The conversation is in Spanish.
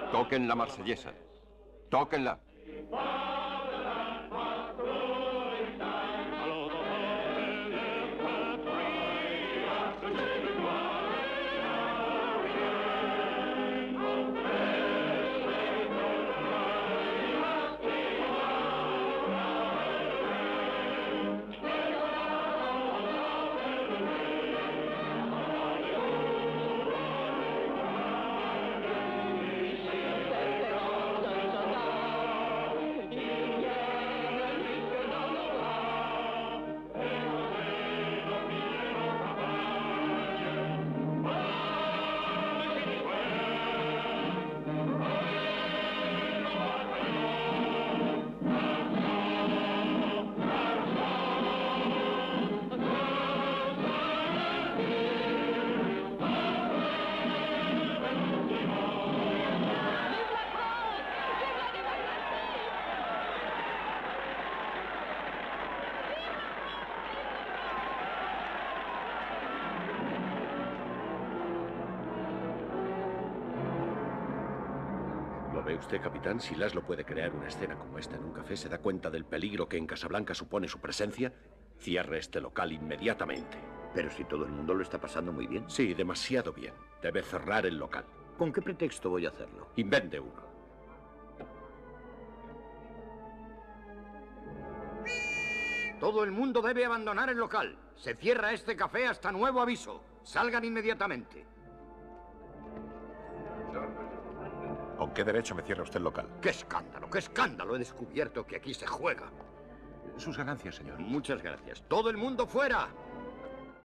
Toquen la marsellesa. Tóquenla. ¿Ve usted, capitán? Si Laszlo puede crear una escena como esta en un café, se da cuenta del peligro que en Casablanca supone su presencia. Cierre este local inmediatamente. Pero si todo el mundo lo está pasando muy bien. Sí, demasiado bien. Debe cerrar el local. ¿Con qué pretexto voy a hacerlo? Invente uno. Todo el mundo debe abandonar el local. Se cierra este café hasta nuevo aviso. Salgan inmediatamente. ¿Con qué derecho me cierra usted el local? ¡Qué escándalo, qué escándalo! He descubierto que aquí se juega. Sus ganancias, señor. Muchas gracias. ¡Todo el mundo fuera!